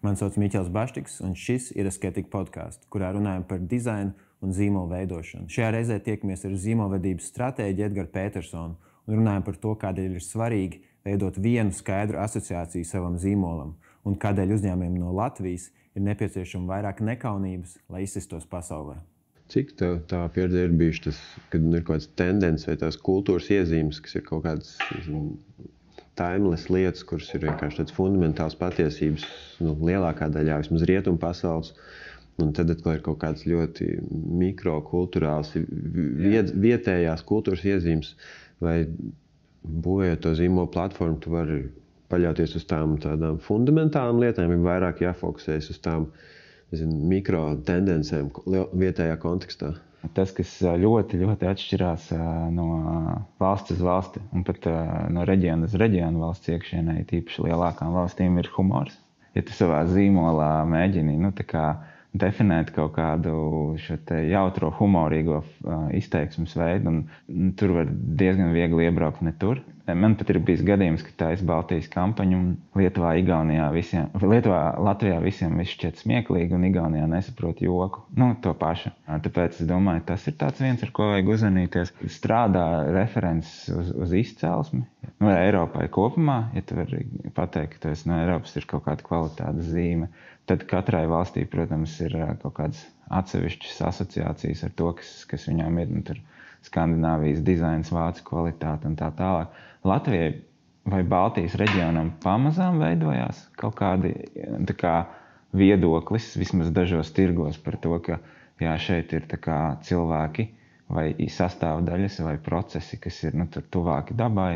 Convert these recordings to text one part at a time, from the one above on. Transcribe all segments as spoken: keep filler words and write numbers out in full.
Mani sauc Miķels Baštiks, un šis ir Asketika podcasts, kurā runājam par dizainu un zīmolu veidošanu. Šajā reizē tiekamies ar zīmolvedības stratēģi Edgaru Petersonu un runājam par to, kādēļ ir svarīgi veidot vienu skaidru asociāciju savam zīmolam un kādēļ uzņēmējiem no Latvijas ir nepieciešama vairāk nekaunības, lai izsistos pasaulē. Cik tev tā pieredze ir bijuši tas, kad ir kaut kāds tendence vai tās kultūras iezīmes, kas ir kaut kādas timeless lietas, kuras ir vienkārši tāds fundamentāls patiesības, nu, lielākā daļā, vismaz rietumu pasaules, un tad atkal ir kaut kāds ļoti mikrokulturāls, viet, vietējās kultūras iezīmes, vai būvējot to zīmolu platformu, tu vari paļauties uz tām tādām fundamentālām lietām, vai vairāk jāfokusējas uz tām, nezinu, mikro tendencēm vietējā kontekstā. Tas, kas ļoti, ļoti atšķirās no valsts uz valsti un pat no reģiona uz reģionu valsts iekšienē, tīpaši lielākām valstīm, ir humors. Ja tu savā zīmolā mēģini, nu, tā kā definēt kaut kādu šo te jautro humorīgo izteiksmes veidu, un tur var diezgan viegli iebraukt ne tur. Man pat ir bijis gadījums, ka taisa Baltijas kampaņu un Lietuvā, Igaunijā visiem, Lietuvā, Latvijā visiem viss šķiet smieklīgi un Igaunijā nesaprot joku. Nu, to pašu. Tāpēc es domāju, tas ir tāds viens, ar ko vajag uzmanīties. Strādā referents uz, uz izcelsmi. Nu, Eiropai kopumā, ja tu vari pateikt, ka tu esi no Eiropas, ir kaut kāda kvalitātes zīme, tad katrai valstī, protams, ir kaut kādas atsevišķas asociācijas ar to, kas, kas viņām ir. Nu, tur Skandināvijas dizains, vācu kvalitāte un tā tālāk. Latvijai vai Baltijas reģionam pamazām veidojās kaut kādi tā kā viedoklis, vismaz dažos tirgos par to, ka jā, šeit ir tā kā cilvēki vai sastāvdaļas vai procesi, kas ir nu, tur tuvāki dabai,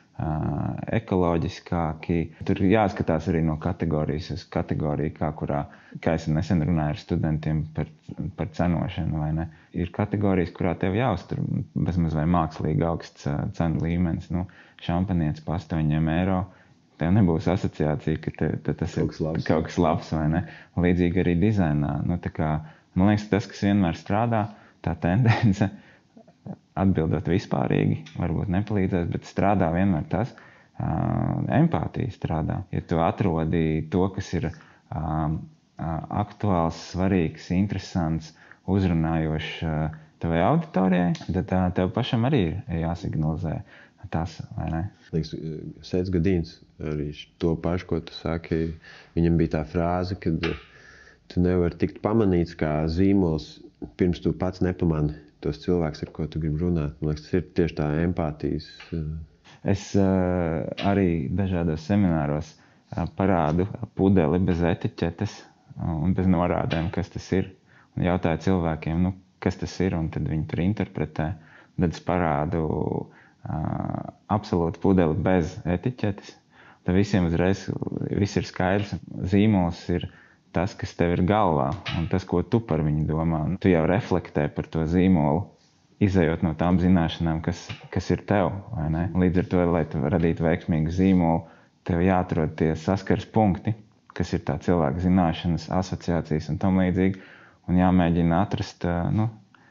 ekoloģiskāki. Tur jāskatās arī no kategorijas uz kategoriju, kā kurā, kā es nesen runāju ar studentiem par, par cenošanu, vai ne. Ir kategorijas, kurā tev jāuztur bezmaz vai mākslīgi augsts cenu līmenis. Nu, šampanietis pa astoņiem eiro. Tev nebūs asociācija, ka te, te tas kaut ir labs. kaut kas labs, vai ne. Līdzīgi arī dizainā. Nu, tā kā, man liekas, tas, kas vienmēr strādā, tā tendence, atbildot vispārīgi, varbūt nepalīdzēs, bet strādā vienmēr tas, uh, empātija strādā. Ja tu atrodi to, kas ir uh, uh, aktuāls, svarīgs, interesants, uzrunājošs uh, tavai auditorijai, tad uh, tev pašam arī ir jāsignalizē tas, vai ne? Liekas, Sēdz Gadīns arī to pašu, ko tu saki, viņam bija tā frāze, kad tu nevari tikt pamanīts kā zīmols, pirms tu pats nepamani tos cilvēks, ar ko tu gribi runāt. Man liekas, tas ir tieši tā empātijas. Es uh, arī dažādos semināros uh, parādu pudeli bez etiķetes un bez norādēm, kas tas ir. Un jautāju cilvēkiem, nu, kas tas ir, un tad viņi tur interpretē. Tad es parādu uh, absolūti pudeli bez etiķetes. Tad visiem uzreiz viss ir skaidrs. Zīmols ir tas, kas tev ir galvā, un tas, ko tu par viņu domā. Tu jau reflektē par to zīmolu, izejot no tām zināšanām, kas, kas ir tev, vai ne? Līdz ar to, lai tu radītu veiksmīgu zīmolu, tev jāatrod tie saskars punkti, kas ir tā cilvēka zināšanas, asociācijas un tam līdzīgi, un jāmēģina atrast, nu,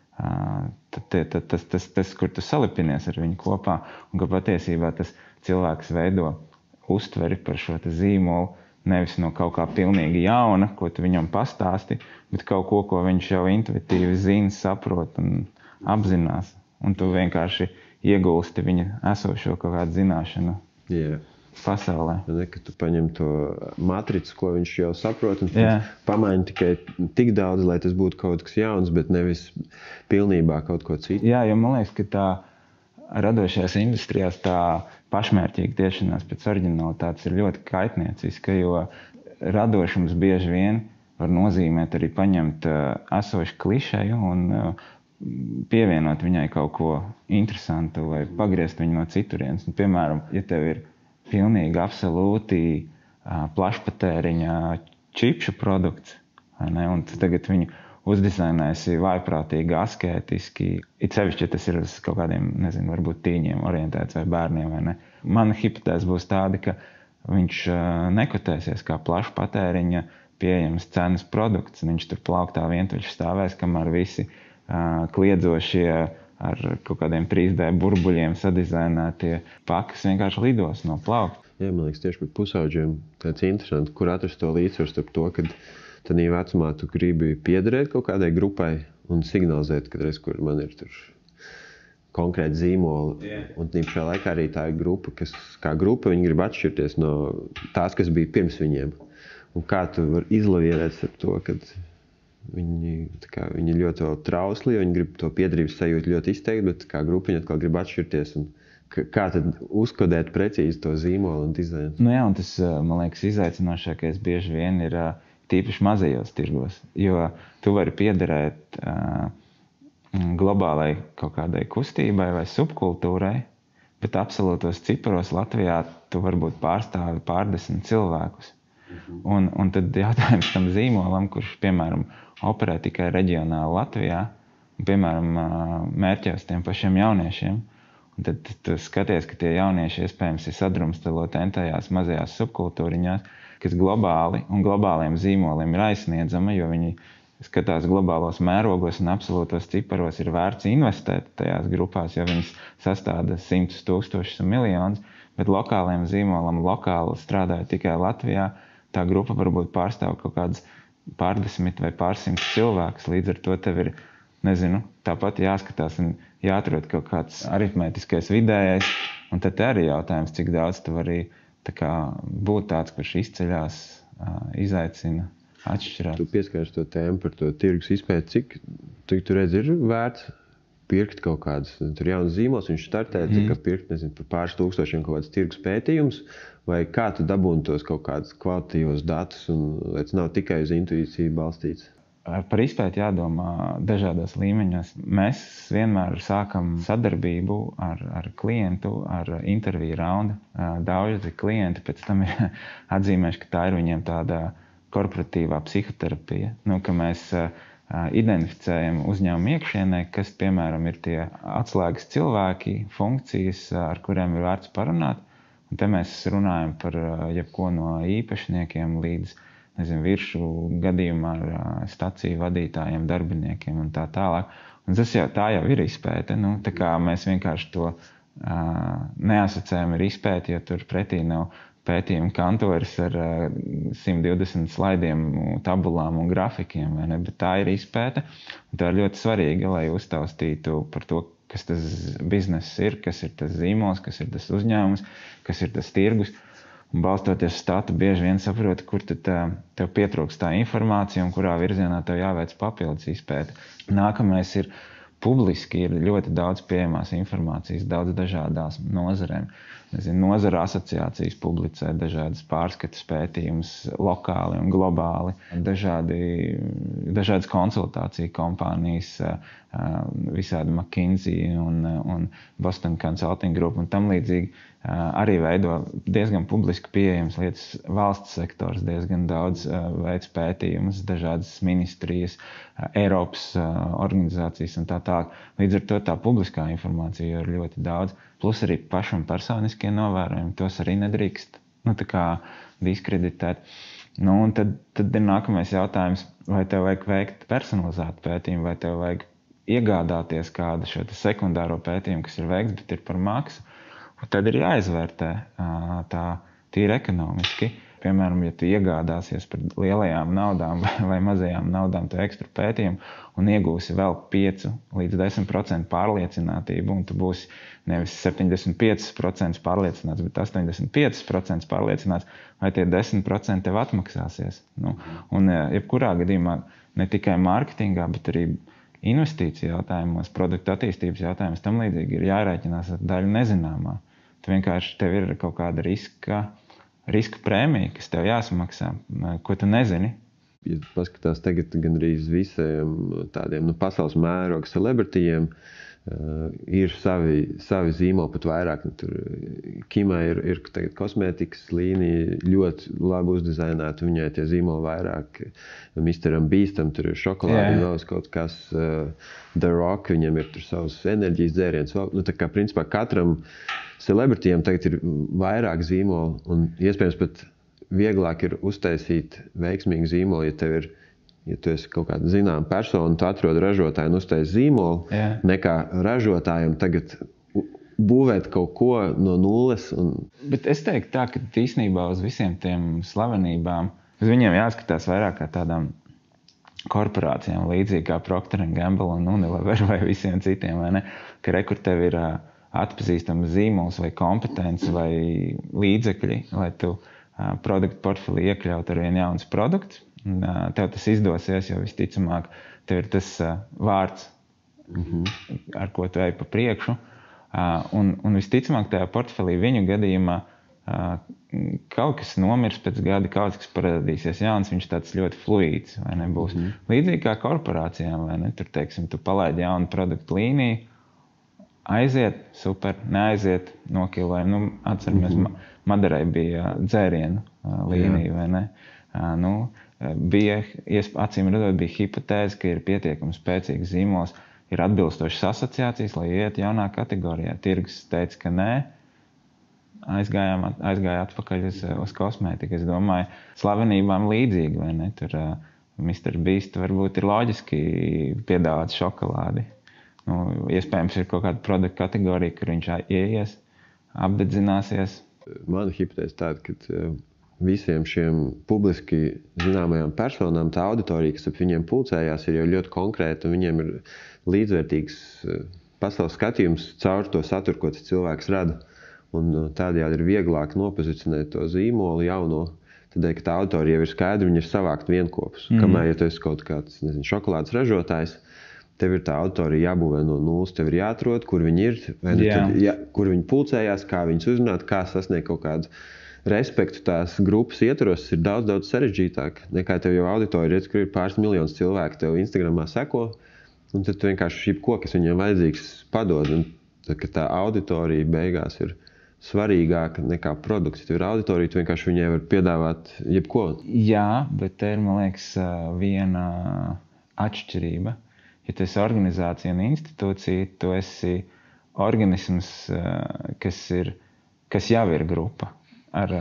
tas, tas, tas, tas, kur tu salipinies ar viņu kopā, un ka patiesībā tas cilvēks veido uztveri par šo te zīmolu, nevis no kaut kā pilnīgi jauna, ko tu viņam pastāsti, bet kaut ko, ko viņš jau intuitīvi zina, saprot un apzinās. Un tu vienkārši iegulsti viņa esošo kaut kādu zināšanu yeah. pasaulē. Ne, ka tu paņem to matricu, ko viņš jau saprot, un yeah. pamaini tikai tik daudz, lai tas būtu kaut kas jauns, bet nevis pilnībā kaut ko citu. Jā, jo man liekas, ka tā radošajās industrijās tā pašmērķīga tiešanās pēc oriģinalitātes ir ļoti kaitnieciska, jo radošums bieži vien var nozīmēt arī paņemt esošu klišeju un pievienot viņai kaut ko interesantu vai pagriezt viņu no citurienes. Un, piemēram, ja tev ir pilnīgi absolūti plašpatēriņa čipšu produkts, ne, un tu tagad viņu uzdizainēsi vājprātīgi, askētiski, it sevišķi, ja tas ir uz kaut kādiem, nezinu, varbūt tīņiem orientēts vai bērniem, vai ne. Mana hipotēze būs tāda, ka viņš nekotēsies kā plašu patēriņa pieejams cenas produkts. Viņš tur plauktā vientuļš stāvēs, kamēr visi uh, kliedzošie uh, ar kaut kādiem trīs D burbuļiem sadizainētie paki, kas vienkārši lidos no plaukta. Jā, man liekas, tieši par pusauģiem tāds interesanti, kur atrast to līdzsvaru starp to, kad tādā vecumā tu gribi piederēt kaut kādai grupai un signalizēt, kad reiz, kur man ir tur konkrēti zīmoli. Yeah. Un šajā laikā arī tā ir grupa, kas kā grupa, viņi grib atšķirties no tās, kas bija pirms viņiem. Un kā tu vari izlavierēt ar to, kad viņi, kā, viņi ļoti trausli, viņi grib to piederības sajūtu ļoti izteikt, bet kā grupa viņi atkal grib atšķirties. Un kā tad uzkodēt precīzi to zīmolu un dizainu? Nu jā, un tas, man liekas, izaicinošākais bieži vien ir tīpaši mazajos tirgos, jo tu vari piederēt uh, globālai kaut kādai kustībai vai subkultūrai, bet absolūtos ciparos Latvijā tu varbūt pārstāvi pārdesmit cilvēkus. Mhm. Un, un tad jautājums tam zīmolam, kurš, piemēram, operē tikai reģionāli Latvijā, un, piemēram, mērķē uz tiem pašiem jauniešiem, un tad tu skaties, ka tie jaunieši iespējams ir sadrumstaloti entajās mazajās subkultūriņās, kas globāli un globāliem zīmoliem ir aizsniedzama, jo viņi skatās globālos mērogos un absolūtos ciparos ir vērts investēt tajās grupās, jo viņas sastāda simtus tūkstošus un miljonus, bet lokāliem zīmolam lokāli strādāja tikai Latvijā, tā grupa varbūt pārstāv kaut kādas pārdesmit vai pārsimt cilvēkus, līdz ar to tev ir, nezinu, tāpat jāskatās un jāatrod kaut kāds aritmētiskais vidējais, un tad arī jautājums, cik daudz tu vari tā kā būt tāds, kurš izceļās, izaicina, atšķirās. Tu pieskārsi to tēmu par to tirgus izpēti, cik tu, tu redz ir vērts pirkt kaut kādas, tur jaunas zīmols, viņš startē, mm. ka pirkt, nezinu, par pāris tūkstošiem kaut kāds tirgus pētījums, vai kā tu dabūni tos kaut kādus kvalitatīvos datus, un lai tas nav tikai uz intuīciju balstīts? Par izpēti jādomā dažādos līmeņos. Mēs vienmēr sākam sadarbību ar, ar klientu, ar interviju raundu. Daudzi klienti pēc tam ir atzīmējuši, ka tā ir viņiem tāda korporatīvā psihoterapija. Nu, ka mēs identificējam uzņēmumu iekšienē, kas, piemēram, ir tie atslēgas cilvēki, funkcijas, ar kuriem ir vērts parunāt. Un te mēs runājam par jebko no īpašniekiem līdz nezinu, viršu gadījumā ar staciju vadītājiem, darbiniekiem un tā tālāk. Un tas jau, tā jau ir izpēte. Nu, tā kā mēs vienkārši to uh, neasociējam ar izpēti, jo tur pretī nav pētījuma kantoris ar uh, simt divdesmit slaidiem, tabulām un grafikiem, vai ne? Bet tā ir izpēte. Un tā ir ļoti svarīga, lai uztaustītu par to, kas tas bizness ir, kas ir tas zīmols, kas ir tas uzņēmums, kas ir tas tirgus. Un balstoties uz statu, bieži vien saproti, kur tad tev pietrūkst tā informācija un kurā virzienā tev jāveic papildus izpēte. Nākamais ir publiski, ir ļoti daudz pieejamās informācijas, daudz dažādās nozarēm. Nezinu, nozara asociācijas publicē dažādas pārskatas pētījumus lokāli un globāli, dažādi, dažādas konsultāciju kompānijas, visādi McKinsey un, un Boston Consulting Group un tam līdzīgi. Arī veido diezgan publiski pieejams lietas, valsts sektors diezgan daudz veids pētījumus, dažādas ministrijas, Eiropas organizācijas un tā tālāk. Līdz ar to tā publiskā informācija ir ļoti daudz, plus arī pašam personiskie novērojumi, tos arī nedrīkst, nu, tā kā diskreditēt. Nu, un tad, tad ir nākamais jautājums, vai tev vajag veikt personalizētu pētījumu, vai tev vajag iegādāties kādu šo sekundāro pētījumu, kas ir veikts, bet ir par maksu. Un tad ir jāizvērtē tā tīri ekonomiski. Piemēram, ja tu iegādāsies par lielajām naudām vai, vai mazajām naudām to ekstra pētījumu un iegūsi vēl pieci līdz desmit procenti pārliecinātību, un tu būsi nevis septiņdesmit pieci procenti pārliecināts, bet astoņdesmit pieci procenti pārliecināts, vai tie desmit procenti tev atmaksāsies. Nu, un jebkurā gadījumā ne tikai mārketingā, bet arī investīciju jautājumos, produktu attīstības jautājumos, tam līdzīgi ir jārēķinās ar daļu nezināmā. Tu vienkārši tev ir kaut kāda riska, riska prēmija, kas tev jāsamaksā, ko tu nezini. Ja paskatās tagad gan arī visiem tādiem nu, pasaules mēroga celebritijiem, uh, ir savi, savi zīmoli pat vairāk. Nu, tur Kimai ir, ir tagad kosmētikas līnija ļoti labi uzdizainēta, viņai tie zīmoli vairāk. misteram Beastam tur ir šokolādi, yeah. Vēl kaut kas, uh, The Rock, viņam ir tur savs enerģijas dzēriens. Nu, tā kā principā katram celebritijam tagad ir vairāk zīmoli un iespējams pat vieglāk ir uztaisīt veiksmīgu zīmolu, ja tev ir ja tu esi kaut kāda zināma persona, tu atrod ražotāju un uztais zīmolu, Jā. nekā ražotājiem tagad būvēt kaut ko no nulles. Un... Bet es teiktu tā, ka īstenībā uz visiem tiem slavenībām, uz viņiem jāskatās vairāk kā tādām korporācijām, līdzīgi kā Procter and Gamble un Unilever vai visiem citiem, vai ne? Ka rekur tev ir atpazīstams zīmols vai kompetence vai līdzekļi, lai tu produktu portfelī iekļaut ar vien jauns produkts. Un, tev tas izdosies, jo visticamāk tev ir tas vārds, mm-hmm. ar ko tu ej pa priekšu. Un, un visticamāk tajā portfelī viņu gadījumā kaut kas nomirs pēc gada, kaut kas parādīsies jauns, viņš tāds ļoti fluīds, vai ne, būs. Mm. Līdzīgi kā korporācijām, vai ne, tur, teiksim, tu palaidi jaunu produktu līniju, aiziet, super, neaiziet, nokilē, nu, atceramies, mm-hmm. Maderai bija dzērienu līnija, vai ne, nu, bija, acīm redzot, bija hipotēze, ka ir pietiekami spēcīgs zīmols, ir atbilstošas asociācijas, lai iet jaunā kategorijā. Tirgus teica, ka nē, aizgājām, aizgāja atpakaļ uz, uz kosmētiku. Es domāju, slavenībām līdzīgi, vai ne? Tur uh, mister Beast varbūt ir loģiski piedāvāt šokolādi. Nu, iespējams, ir kaut kāda produkta kategorija, kur viņš ieies, apdedzināsies. Mana hipotēze tāda, ka uh, visiem šiem publiski zināmajām personām tā auditorija, kas ap viņiem pulcējās, ir jau ļoti konkrēta, un viņiem ir līdzvērtīgs uh, pasaules skatījums caur to saturu, ko tas cilvēks rada. Un tādējādi ir vieglāk nopozicionēt to zīmolu jauno, tādēļ, ka tā auditorija jau ir skaidra, viņi ir savākt vienkopus. Mm. Kamēr, ja tu esi kaut kāds, nezinu, šokolādes ražotājs, tev ir tā auditorija jābūvē no nulles, tev ir jāatrod, kur viņi ir, vai ne, tad, ja, kur viņi pulcējās, kā viņus uzrunāt, kā sasniegt kaut kādu respektu tās grupas ietvaros, ir daudz, daudz sarežģītāk, nekā tev jau auditorija, kur ir pāris miljonus cilvēku, tev Instagramā seko, un tad tu vienkārši šī ko, kas viņiem vajadzīgs, padod, un tad, ka tā auditorija beigās ir svarīgāka nekā produkts. Ja tu ir auditorija, tu vienkārši viņai var piedāvāt jebko. Jā, bet te ir, man liekas, viena atšķirība. Ja tu esi organizācija un institūcija, tu esi organisms, kas, ir, kas jau ir grupa ar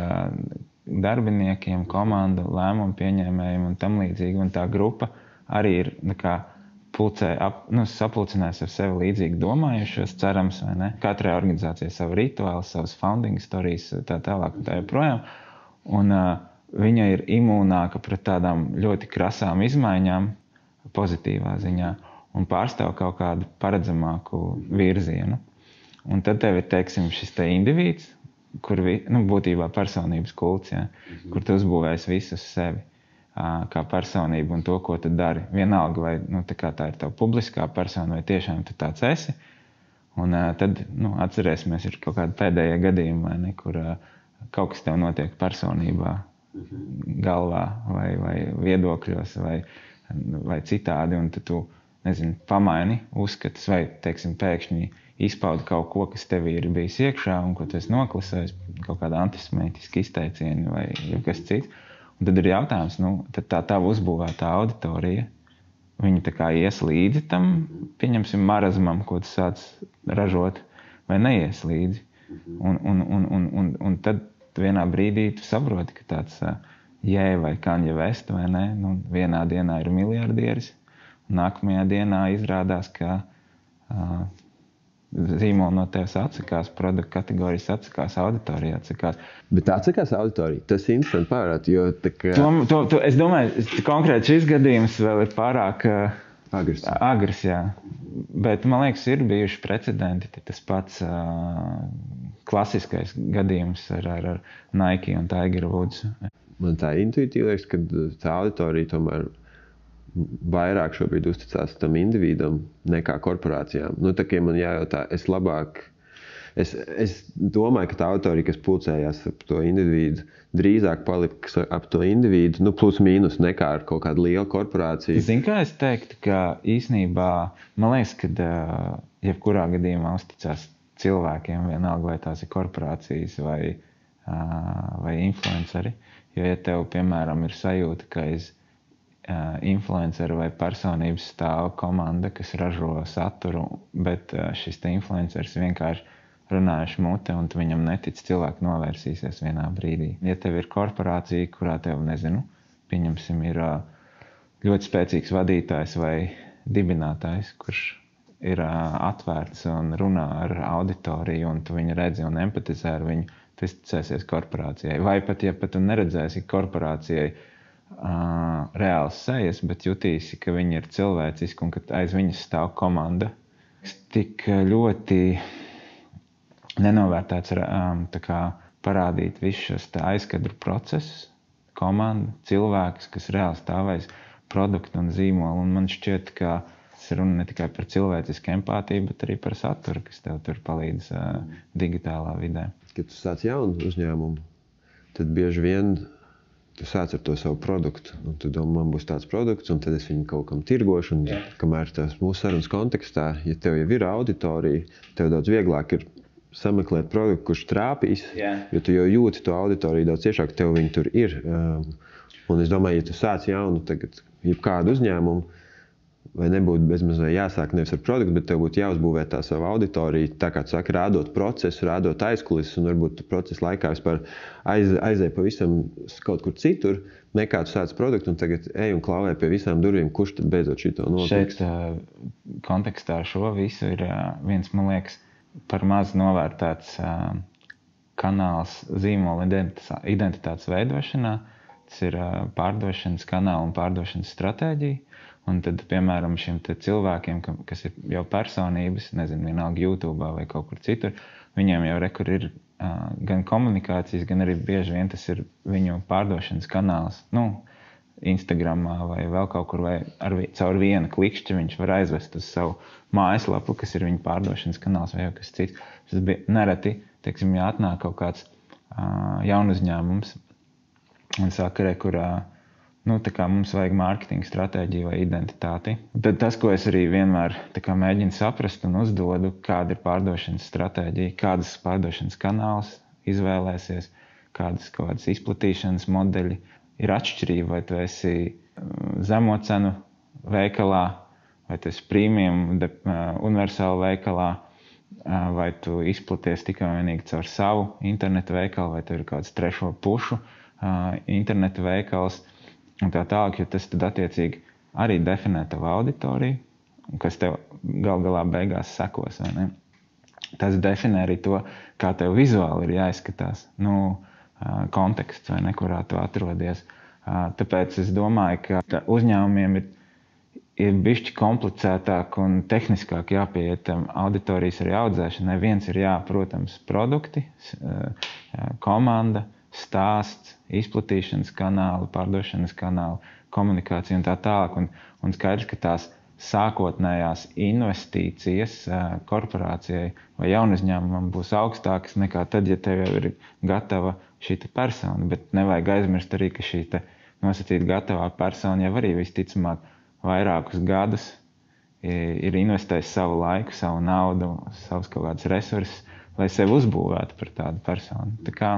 darbiniekiem, komandu, lēmumu pieņēmējiem un tam līdzīgi. Un tā grupa arī ir nekā pulcē, ap, nu, sapulcinās ar sevi līdzīgi domājušos, cerams, vai ne? Katrai organizācijai savu rituālu, savas founding stories, tā tālāk un tā joprojām. Un uh, viņa ir imūnāka pret tādām ļoti krasām izmaiņām pozitīvā ziņā un pārstāv kaut kādu paredzamāku virzienu. Un tad tev ir, teiksim, šis te indivīds, kur vi, nu, būtībā personības kults, ja, mm-hmm. kur tu uzbūvēsi visus sevi kā personību un to, ko tu dari. Vienalga, vai nu, tā, kā tā ir tava publiskā persona, vai tiešām tu tāds esi. Un uh, tad, nu, atcerēsimies, ir kaut kāda pēdējā gadījuma, vai ne, kur uh, kaut kas tev notiek personībā, galvā vai, vai viedokļos vai, vai citādi, un tad tu, nezinu, pamaini uzskatus vai, teiksim, pēkšņi izpaudi kaut ko, kas tev ir bijis iekšā un ko tu esi noklusējis, kaut kāda antisemītiska izteiciena vai kas cits. Un tad ir jautājums, nu, tad tā tava uzbūvētā auditorija, viņi tā kā ies līdzi tam, pieņemsim, marazmam, ko tu sāc ražot, vai neies līdzi. Un, un, un, un, un, un tad vienā brīdī tu saproti, ka tāds jē vai Kanye West, vai ne, nu, vienā dienā ir miljardieris, un nākamajā dienā izrādās, ka uh, zīmoli no tevis atsakās, produktu kategorijas atsakās, auditorija atsakās. Bet atsakās auditorija, tas ir interesanti pārāt, jo tā kā... To, to, to, es domāju, konkrēti šis gadījums vēl ir pārāk uh, agrs. agrs, jā. Bet, man liekas, ir bijuši precedenti, tas pats uh, klasiskais gadījums ar, ar, ar Nike un Tiger Woods. Man tā intuitīvi liekas, ka tā auditorija tomēr vairāk šobrīd uzticās tam individam nekā korporācijām. Nu, tā kā man jājautā, es labāk, es, es domāju, ka tā auditorija, kas pulcējās ap to individu, drīzāk paliks ap to individu, nu, plus mīnus nekā ar kaut kādu lielu korporāciju. Zini, kā es teiktu, ka īsnībā, man liekas, ka jebkurā gadījumā uzticās cilvēkiem, vienalga vai tās ir korporācijas vai, vai influenceri. Jo, ja tev, piemēram, ir sajūta, ka es influenceru vai personības stāv komanda, kas ražo saturu, bet šis te influenceris vienkārši runājuši mute un tu viņam netic, cilvēki novērsīsies vienā brīdī. Ja tev ir korporācija, kurā tev, nezinu, pieņemsim, ir ļoti spēcīgs vadītājs vai dibinātājs, kurš ir atvērts un runā ar auditoriju, un tu viņu redzi un empatizē ar viņu, tu izticēsies korporācijai. Vai pat, ja pat tu neredzēsi korporācijai uh, reāls sejas, bet jutīsi, ka viņi ir cilvēciski un ka aiz viņas stāv komanda. Tik ļoti nenovērtēts um, tā kā parādīt visus šos aizkadru procesus, komanda, cilvēks, kas reāli stāvēs produktu un zīmolu, un man šķiet, ka tas ir runa ne tikai par cilvēcisku empātiju, bet arī par saturu, kas tev tur palīdz uh, digitālā vidē. Kad tu sāc jaunu uzņēmumu, tad bieži vien tu sāc ar to savu produktu. Un tu domā, man būs tāds produkts, un tad es viņu kaut kam tirgošu. Un, yeah. Kamēr tās mūsu sarunas kontekstā, ja tev jau ir auditorija, tev daudz vieglāk ir sameklēt produktu, kurš trāpīs, yeah. Jo tu jau jūti to auditoriju daudz ciešāk, tev viņi tur ir. Um, un es domāju, ja tu sāc jaunu tagad jebkādu uzņēmumu, vai nebūtu bezmazliet jāsāk nevis ar produktu, bet tev būtu jāuzbūvē tā savu auditoriju, tā kā tu saki, rādot procesu, rādot aizkulises, un varbūt tu procesa laikā vispār aiz, aizēj pavisam kaut kur citur, nekā tu sāc produktu, un tagad ej un klauvē pie visām durvīm, kurš tad beidzot šito notiks. Šeit uh, kontekstā šo visu ir uh, viens, man liekas, par maz novērtēts uh, kanāls zīmola identitātes veidošanā. Tas ir uh, pārdošanas kanāla un pārdošanas stratēģija. Un tad, piemēram, šiem cilvēkiem, kas ir jau personības, nezinu, vienalga YouTube vai kaut kur citur, viņiem jau rekur ir uh, gan komunikācijas, gan arī bieži vien tas ir viņu pārdošanas kanāls. Nu, Instagramā vai vēl kaut kur, vai ar, caur vienu klikšķi viņš var aizvest uz savu mājaslapu, kas ir viņa pārdošanas kanāls vai jau kas cits. Tas bija nereti, teiksim, ja atnāk kaut kāds uh, jaunuzņēmums un saka, re, kur uh, nu, tā kā mums vajag mārketinga stratēģiju vai identitāti. Bet tas, ko es arī vienmēr tā kā mēģinu saprast un uzdodu, kāda ir pārdošanas stratēģija, kādas pārdošanas kanāls izvēlēsies, kādas kaut kādas izplatīšanas modeļi ir atšķirība, vai tu esi zemo cenu veikalā, vai tu esi premium de, universāla veikalā, vai tu izplaties tikai vienīgi caur savu internetu veikalu, vai tu ir kāds trešo pušu internetu veikals, un tā tālāk, jo tas tad attiecīgi arī definē tavu auditoriju, kas tev gal galā beigās sekos, vai ne? Tas definē arī to, kā tev vizuāli ir jāizskatās, nu, konteksts, vai ne, kurā tu atrodies. Tāpēc es domāju, ka uzņēmumiem ir, ir bišķi komplicētāk un tehniskāk jāpieiet auditorijas arī audzēšanai. Viens ir jā, protams, produkti, komanda, stāsts, izplatīšanas kanāli, pārdošanas kanāli, komunikācija un tā tālāk. Un, un skaidrs, ka tās sākotnējās investīcijas korporācijai vai jaunuzņēmumam būs augstākas nekā tad, ja tev jau ir gatava šī persona. Bet nevajag aizmirst arī, ka šī nosacīta gatavā persona jau arī visticamāk vairākus gadus ir investējis savu laiku, savu naudu, savus kaut kādus resursus, lai sevi uzbūvētu par tādu personu. Tā kā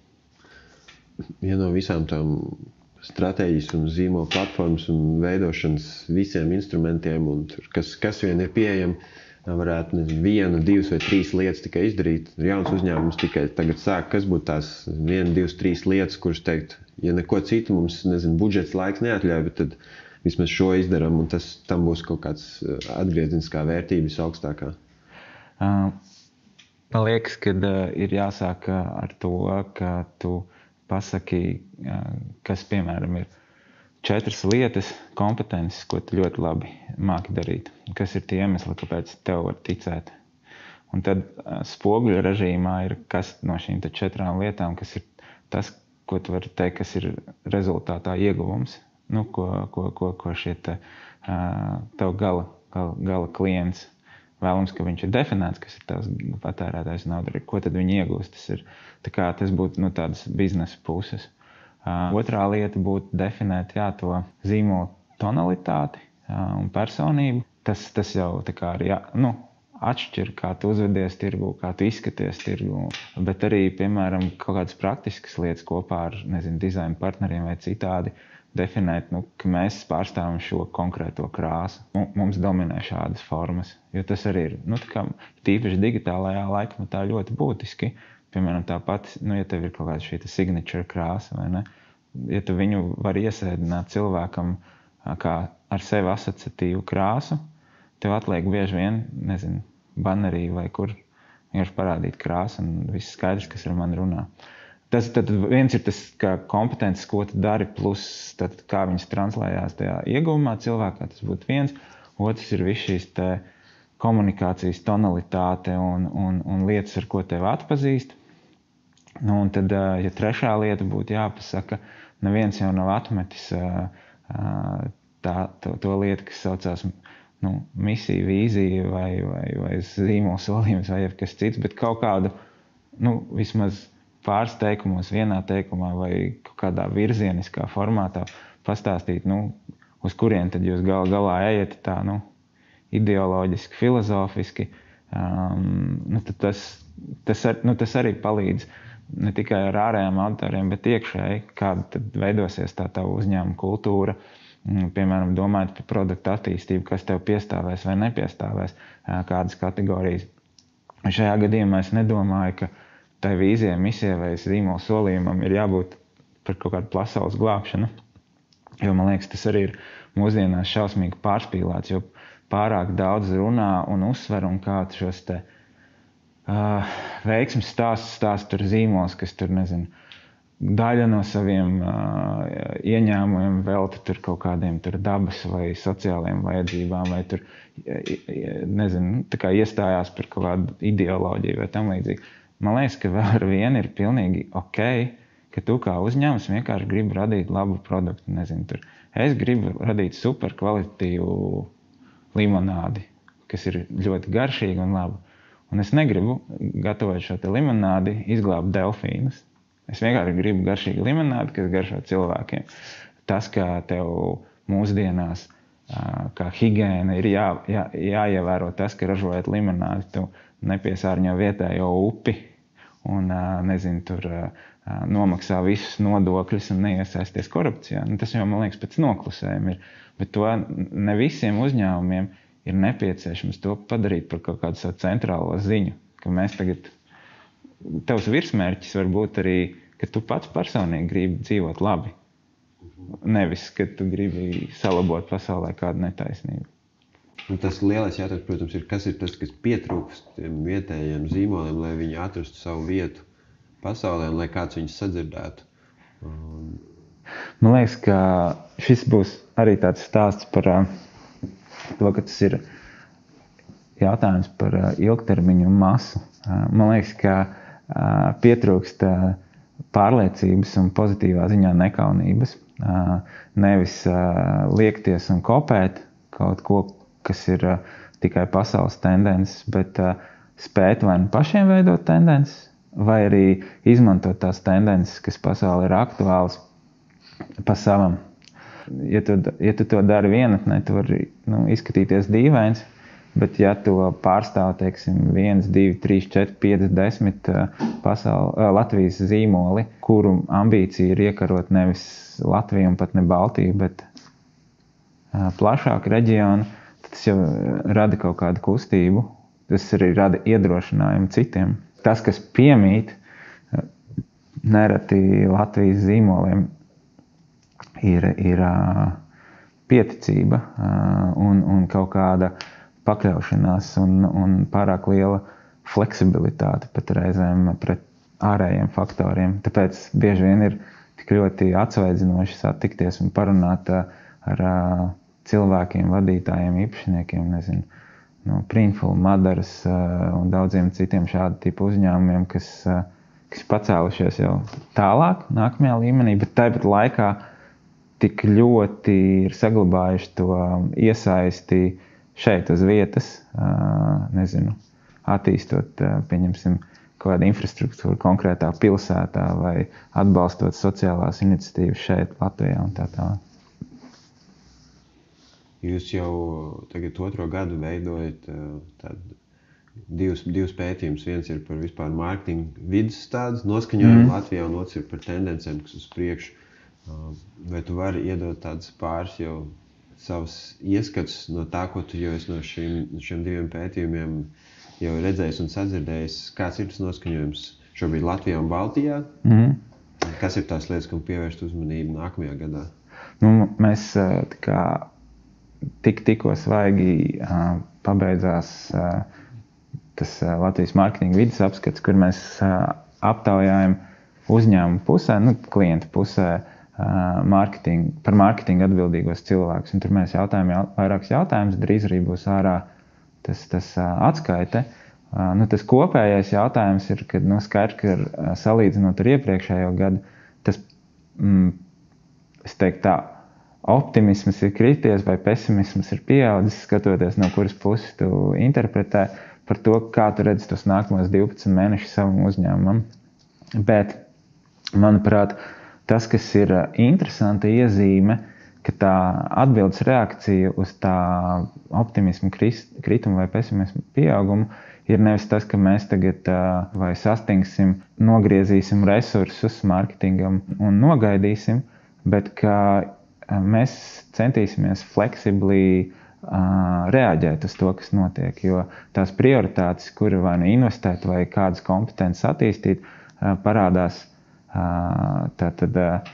ja no visām tām stratēģijas un zīmola platformas un veidošanas visiem instrumentiem, un tur, kas, kas vien ir pieejami, varētu nezinu, vienu, divas vai trīs lietas tikai izdarīt. Jauns uzņēmums tikai tagad sāk, kas būtu tās viena, divas, trīs lietas, kuras teikt, ja neko citu mums, nezinu, budžets laiks neatļauj, bet tad vismaz šo izdaram, un tas tam būs kaut kāds atgriezeniskā vērtība visaugstākā. Uh, man liekas, ka uh, ir jāsāk ar to, ka tu pasaki, kas, piemēram, ir četras lietas, kompetences, ko tu ļoti labi māki darīt. Kas ir tie iemesli, kāpēc tev var ticēt. Un tad spoguļu režīmā ir kas no šīm te četrām lietām, kas ir tas, ko tu vari teikt, kas ir rezultātā ieguvums. Nu, ko, ko, ko, ko šie te, tev gala, gala, gala klients vēlams, ka viņš ir definēts, kas ir tās patērētājs nauda, ko tad viņi iegūst. Tas ir, tā kā tas būtu no tādas biznesa puses. Uh, otrā lieta būtu definēt, jā, to zīmola tonalitāti uh, un personību. Tas, tas jau tā kā arī, jā, nu, atšķir, kā tu uzvedies tirgu, kā tu izskaties tirgu. Bet arī, piemēram, kaut kādas praktiskas lietas kopā ar, nezinu, dizaina partneriem vai citādi, definēt, nu, ka mēs pārstāvam šo konkrēto krāsu. Mums dominē šādas formas, jo tas arī ir, nu, tā kā tīpaši digitālajā laikmetā ļoti būtiski. Piemēram, tāpat, nu, ja tev ir kaut kāda šī signature krāsa, vai ne? Ja tu viņu var iesēdināt cilvēkam uh, kā ar sevi asociatīvu krāsu, tev atliek bieži vien, nezinu, banerī vai kur vienkārši parādīt krāsu un viss skaidrs, kas ar mani runā. Tas tad viens ir tas, kā kompetences, ko tu dari, plus tad, kā viņas translējās tajā ieguvumā cilvēkā, tas būtu viens. Otrs ir viss šīs te komunikācijas tonalitāte un, un, un lietas, ar ko tev atpazīst. Nu, un tad, ja trešā lieta būtu jāpasaka, neviens jau nav atmetis tā, to, to lietu, kas saucās nu, misija, vīzija vai, vai, vai zīmola solījums vai kas cits, bet kaut kādu, nu, vismaz pāris teikumos, vienā teikumā vai kaut kādā virzieniskā formātā pastāstīt, nu, uz kurien tad jūs gal, galā ejat tā, nu, ideoloģiski, filozofiski. Um, nu, tas, tas, ar, nu, tas arī palīdz ne tikai ar ārējām auditoriem, bet iekšēji, kāda tad veidosies tā tā uzņēmuma kultūra, piemēram, domājot par produktu attīstību, kas tev piestāvēs vai nepiestāvēs, kādas kategorijas. Šajā gadījumā es nedomāju, ka tai vīzijai, misijai vai zīmola solījumam ir jābūt par kaut kādu pasaules glābšanu. Jo, man liekas, tas arī ir mūsdienās šausmīgi pārspīlēts, jo pārāk daudz runā un uzsver un kā šos te uh, veiksmes stāstus stāst tur zīmols, kas tur, nezinu, daļa no saviem uh, ieņēmumiem velta tur kaut kādiem tur dabas vai sociālajiem vajadzībām vai tur, nezinu, tā kā iestājās par kaut kādu ideoloģiju vai tam līdzīgi. Man liekas, ka vēl ar vienu ir pilnīgi ok, ka tu kā uzņēmums vienkārši gribi radīt labu produktu. Nezinu, tur. Es gribu radīt super kvalitatīvu limonādi, kas ir ļoti garšīga un laba. Un es negribu, gatavot šo te limonādi, izglābt delfīnus. Es vienkārši gribu garšīgu limonādi, kas garšo cilvēkiem. Tas, kā tev mūsdienās, kā higiēna, ir jā, jā, jāievēro tas, ka ražojot limonādi, tu nepiesārņo vietējo upi un, nezinu, tur nomaksā visus nodokļus un neiesaisties korupcijā. Nu, tas jau, man liekas, pēc noklusējuma ir. Bet to ne visiem uzņēmumiem ir nepieciešams to padarīt par kaut kādu savu centrālo ziņu, ka mēs tagad, tavs virsmērķis var būt arī, ka tu pats personīgi gribi dzīvot labi. Nevis, ka tu gribi salabot pasaulē kādu netaisnību. Un tas lielais jautājums, protams, ir, kas ir tas, kas pietrūkst tiem vietējiem zīmoliem, lai viņi atrastu savu vietu pasaulē un lai kāds viņus sadzirdētu. Un... Man liekas, ka šis būs arī tāds stāsts par to, ka tas ir jautājums par ilgtermiņu masu. Man liekas, ka pietrūkst pārliecības un pozitīvā ziņā nekaunības. Nevis liekties un kopēt kaut ko, kas ir tikai pasaules tendences, bet spēt vai nu pašiem veidot tendences, vai arī izmantot tās tendences, kas pasaulē ir aktuāls, pa savam. Ja tu, ja tu to dari vienatnē, tu vari nu, izskatīties dīvains, bet ja to pārstāv, teiksim, viens, divi, trīs, četri, pieci, desmit pasauli, Latvijas zīmoli, kuru ambīcija ir iekarot nevis Latviju un pat ne Baltiju, bet plašāku reģionu, tas jau rada kaut kādu kustību, tas arī rada iedrošinājumu citiem. Tas, kas piemīt nereti Latvijas zīmoliem, ir, ir pieticība un, un kaut kāda pakļaušanās un, un pārāk liela fleksibilitāte pat reizēm pret ārējiem faktoriem. Tāpēc bieži vien ir tik ļoti atsveidzinoši satikties un parunāt ar cilvēkiem, vadītājiem, īpašniekiem, nezinu, no Printful, Madaras un daudziem citiem šādu tipu uzņēmumiem, kas, kas pacēlušies jau tālāk, nākamajā līmenī, bet tāpat laikā tik ļoti ir saglabājuši to iesaisti šeit uz vietas, nezinu, attīstot, pieņemsim, kaut kādu infrastruktūru konkrētā pilsētā vai atbalstot sociālās iniciatīvas šeit Latvijā un tā tālāk. Jūs jau tagad otro gadu veidojat tādu divus, divus pētījumus. Viens ir par vispār mārketinga vidas tādas noskaņojumu mm. Latvijā, un otrs ir par tendencēm, kas uz priekšu. Vai tu vari iedot tādas pāris jau savas ieskats no tā, ko tu jau esi no šiem, šiem diviem pētījumiem jau redzējis un sadzirdējis? Kāds ir tas noskaņojums šobrīd Latvijā un Baltijā? Mm. Kas ir tās lietas, kam pievērst uzmanību nākamajā gadā? Nu, mēs tā kā tik, tikko svaigi uh, pabeidzās uh, tas uh, Latvijas mārketinga vides apskats, kur mēs uh, aptaujājam uzņēmumu pusē, nu, klientu pusē uh, marketing, par mārketingu atbildīgos cilvēkus. Un tur mēs jautājam jau, vairākus jautājumus, drīz arī būs ārā tas, tas uh, atskaite. Uh, nu, tas kopējais jautājums ir, kad nu, skaidrs, ka uh, salīdzinot ar iepriekšējo gadu, tas, mm, es teiktu tā, optimisms ir krities vai pesimisms ir pieaudzis, skatoties no kuras puses tu interpretē par to, kā tu redzi tos nākamos divpadsmit mēnešus savam uzņēmumam. Bet, manuprāt, tas, kas ir interesanta iezīme, ka tā atbildes reakcija uz tā optimismu kritumu vai pesimismu pieaugumu ir nevis tas, ka mēs tagad vai sastingsim, nogriezīsim resursus mārketingam un nogaidīsim, bet ka mēs centīsimies fleksibli uh, reaģēt uz to, kas notiek, jo tās prioritātes, kuri vai nu investēt vai kādas kompetences attīstīt, uh, parādās uh, tātad uh,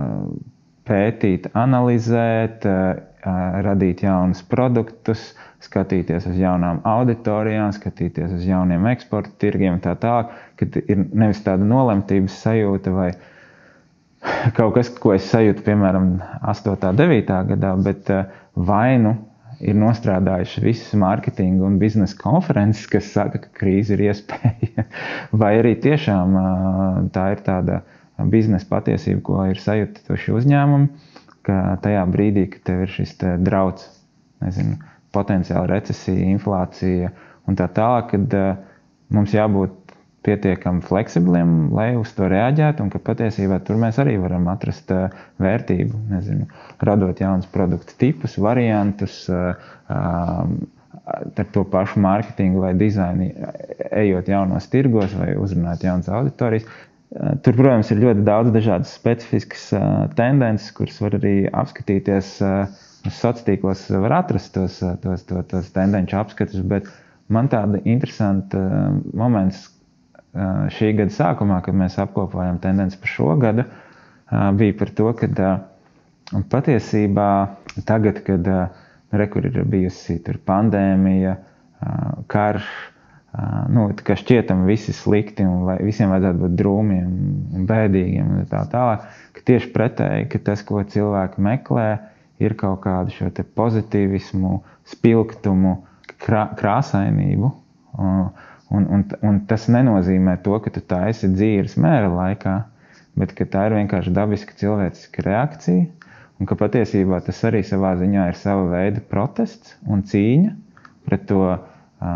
pētīt, analizēt, uh, radīt jaunus produktus, skatīties uz jaunām auditorijām, skatīties uz jauniem eksporta tirgiem un tā tālāk, kad ir nevis tāda nolemtības sajūta vai kaut kas, ko es sajūtu, piemēram, astotā, devītā gadā, bet vai nu ir nostrādājuši visas mārketinga un biznesa konferences, kas saka, ka krīze ir iespēja, vai arī tiešām tā ir tāda biznesa patiesība, ko ir sajutuši uzņēmumi, ka tajā brīdī, kad tev ir šis te drauds, nezinu, potenciāla recesija, inflācija un tā tālāk, kad mums jābūt pietiekami fleksibliem, lai uz to reaģētu, un ka patiesībā tur mēs arī varam atrast uh, vērtību, nezinu, radot jaunus produktu tipus, variantus, uh, uh, ar to pašu mārketingu vai dizaini, ejot jaunos tirgos vai uzrunāt jaunas auditorijas. Uh, tur, protams, ir ļoti daudz dažādas specifiskas uh, tendences, kuras var arī apskatīties uh, uz sociālos tīklos, var atrast tos, tos, tos, tos tendenču apskatus, bet man tāda interesanta uh, moments, šī gada sākumā, kad mēs apkopojam tendenci par šo gadu, bija par to, ka patiesībā tagad, kad rekur ir bijusi tur pandēmija, karš, nu, ka šķietam visi slikti un vai visiem vajadzētu būt drūmiem un bēdīgiem un tā tālāk, ka tieši pretēji, ka tas, ko cilvēki meklē, ir kaut kādu šo te pozitīvismu, spilgtumu, krā, krāsainību. Un, un, un tas nenozīmē to, ka tu taisi dzīves mēra laikā, bet ka tā ir vienkārši dabiska cilvēciska reakcija, un ka patiesībā tas arī savā ziņā ir sava veida protests un cīņa pret to uh,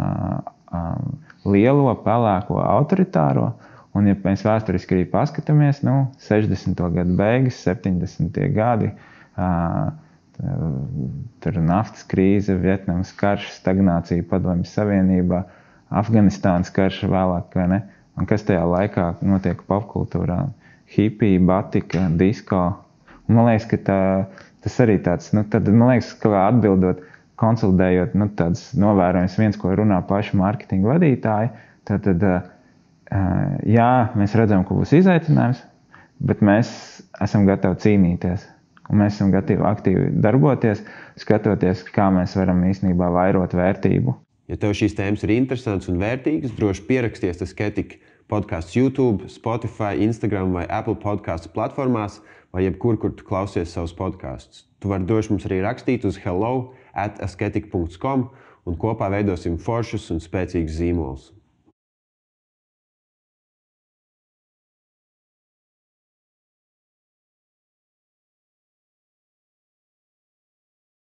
uh, lielo, pelēko, autoritāro. Un ja mēs vēsturiski arī paskatāmies, nu, sešdesmito gadu beigas, septiņdesmitie gadi, uh, tur naftas krīze, Vietnamas karš, stagnācija Padomju Savienībā, Afganistānas karš vēlāk, vai ne? Un kas tajā laikā notiek popkultūrā? Hipija, batika, disko. Un man liekas, ka tā, tas arī tāds, nu, tad, man liekas, ka atbildot, konsolidējot, nu, tāds novērojums viens, ko runā paši mārketinga vadītāji, tad, tad, jā, mēs redzam, ka būs izaicinājums, bet mēs esam gatavi cīnīties. Un mēs esam gatavi aktīvi darboties, skatoties, kā mēs varam īstenībā vairot vērtību. Ja tev šīs tēmas ir interesantas un vērtīgas, droši pieraksties The Skeptic podcasts YouTube, Spotify, Instagram vai Apple podcasts platformās vai jebkur, kur tu klausies savus podcasts. Tu vari droši mums arī rakstīt uz hello at askeptic dot com un kopā veidosim foršus un spēcīgus zīmolus.